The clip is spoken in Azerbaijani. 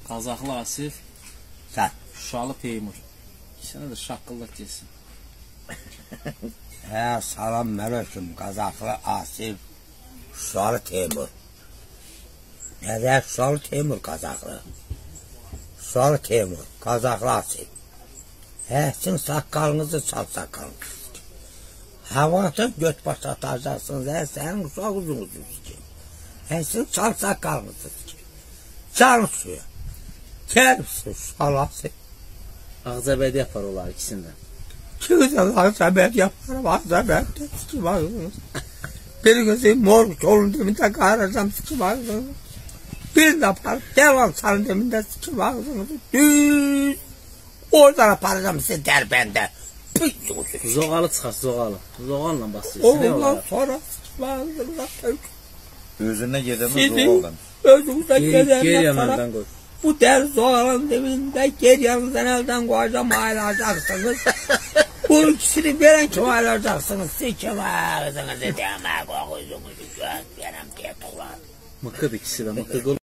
Qazaxlı Asif, Sən. Şuşalı Teymur. İkisine de şaqqıllıq gelsin. Salam aleyküm. Qazaxlı Asif, Şuşalı Teymur. Nədə Şuşalı Teymur Qazaxlı? Şuşalı Teymur, Qazaxlı Asif. Sizin saqqalınızı çal saqqalınız. Havada göt baş atacaksınız. Sənin uşaq uzunuzunuz ki. Sizin çal saqqalınızı ki. Çal suya. Gəlmişsin Şuşalı Asif. Ağzabədi yapar olar ikisinden. Güzel ağzabəd yaparım. Ağzabəddə sikim ağzınız. Bir gözü mor yolun deminde qaracam sikim ağzınız. Bir de aparıp devam sarın deminde sikim ağzınız. Düz. Oradan aparacağım size derbende. Zoğalı çıxar, zoğalı. Zoğalla basıyorsun. Ondan sonra sikim ağzınıza tök. Özüne gedəndə Sizin zoğaldan. özünüzde Geri gedenden sonra yanlardan koy. bu der zoğalın deminde geri yanınızdan elden koyacağım ayıracaksınız. Bu ikisini veren kim ayıracaksınız? Sikim ağzınızı demek o yüzünüzü göz verem diye tuğlar. Mıkıd ikisi de mıkıd.